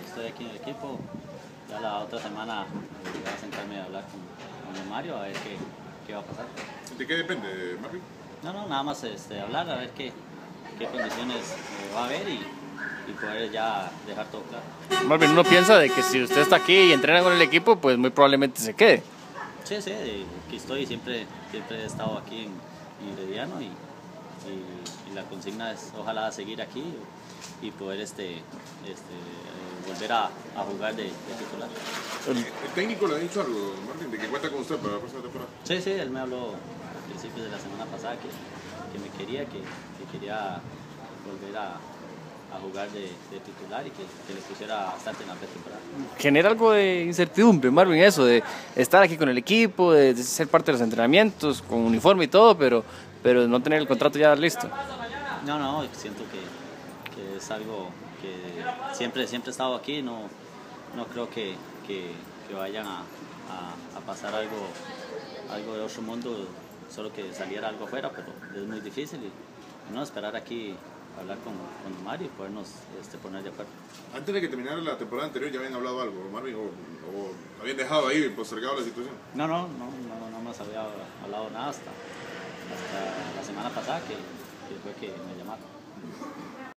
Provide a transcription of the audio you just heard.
estoy aquí en el equipo. Ya la otra semana voy a sentarme a hablar con Mario a ver qué va a pasar. ¿De qué depende, Marvin? No, nada más hablar a ver qué condiciones va a haber y poder ya dejar todo claro. Marvin, uno piensa de que si usted está aquí y entrena con el equipo, pues muy probablemente se quede. Sí, aquí estoy, siempre he estado aquí en Herediano y la consigna es ojalá seguir aquí y poder volver a jugar de titular. ¿El técnico le ha dicho algo, Marvin, de que cuenta con usted para la próxima temporada? Sí, él me habló a principios de la semana pasada que me quería, que quería volver a jugar de titular y que le pusiera bastante en la pretemporada. Genera algo de incertidumbre, Marvin, eso de estar aquí con el equipo, de ser parte de los entrenamientos, con uniforme y todo, pero no tener el contrato ya listo. No, siento que es algo que siempre he estado aquí, no creo que vayan a pasar algo de otro mundo, solo que saliera algo afuera, pero es muy difícil y no esperar aquí hablar con Mario y podernos poner de acuerdo. Antes de que terminara la temporada anterior ya habían hablado algo, Marvin, o habían dejado ahí postergado la situación. No más había hablado nada hasta la semana pasada que fue que me llamaron.